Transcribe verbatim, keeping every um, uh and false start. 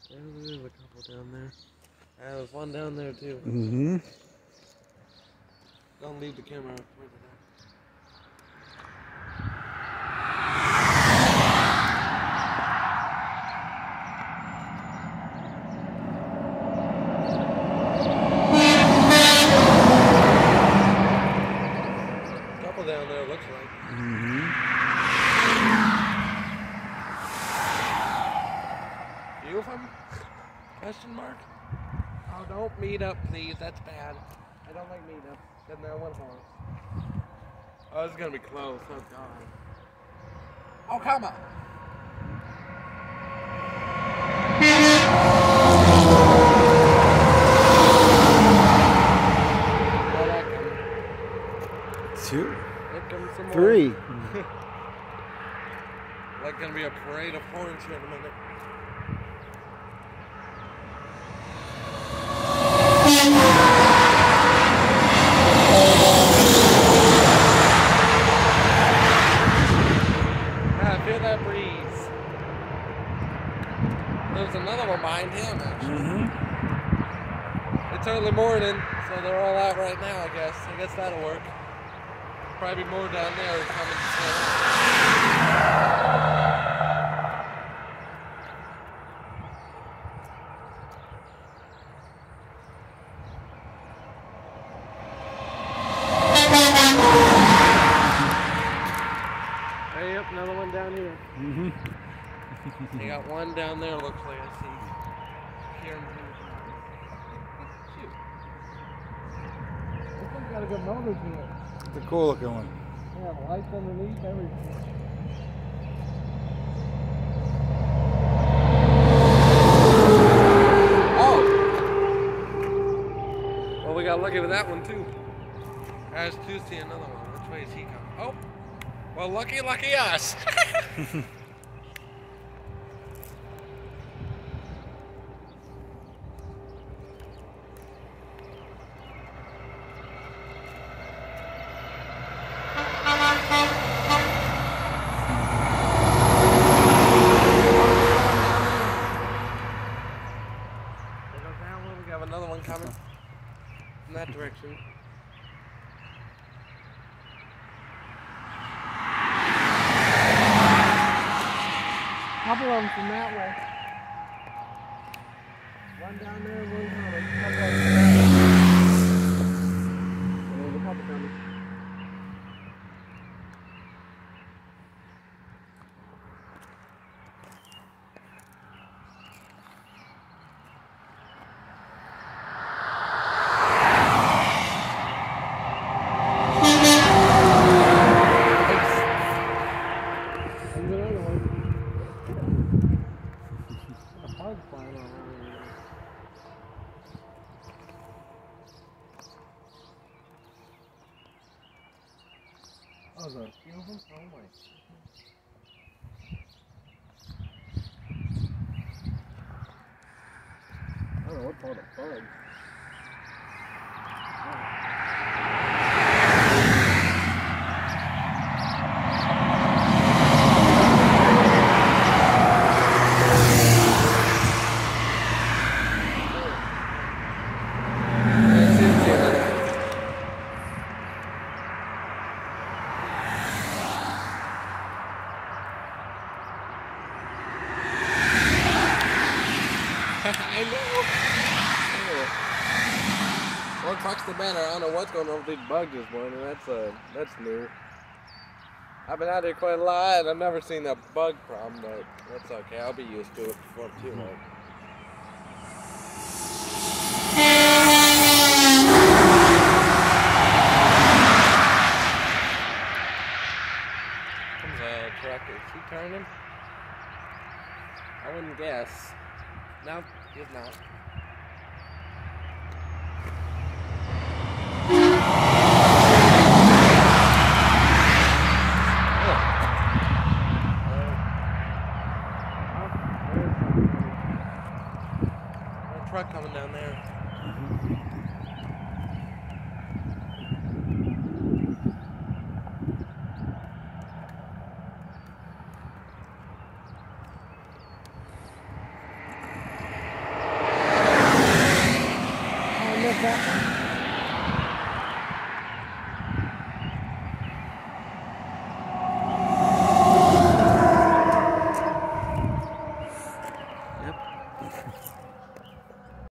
There's a couple down there. Uh, there's one down there too. Mm-hmm. Don't leave the camera pointed at. Couple down there, looks like. Mm-hmm. Few of them? Question mark? Oh, don't meet up, please. That's bad. I don't like meet up. Then there one horse. Oh, it's gonna be close. Oh God. Oh, come on. Oh, that comes. Two. Here comes some more. Three. Like gonna be a parade of horns here in a minute. Ah, feel that breeze. There's another one behind him, actually. Mm-hmm. It's early morning, so they're all out right now, I guess. I guess that'll work. Probably more down there coming soon. Hey, yep, another one down here. Mm-hmm. They got one down there, looks like I see. Here and here. Shoot. This one's got a good motor to it. It's a cool looking one. Yeah, lights underneath, everything. Oh! Well, we got lucky with that one, too. I was to see another one. Which way is he coming? Oh! Well, lucky, lucky us! There goes that one. We have another one coming in that direction. Couple of them from that way. One down there, one coming. Couple of them from that way. There's a couple coming. There's another one. A bug flying all around here. Oh, there's a few of them? Oh my. I don't know what part of bug. I know. Well, fuck's the matter. I don't know what's going on with these bugs this morning. That's uh, that's new. I've been out here quite a lot. I've never seen a bug problem, but that's okay. I'll be used to it before too long. Comes a truck. Is he turning? I wouldn't guess. No, he's not. A truck coming down there. that one?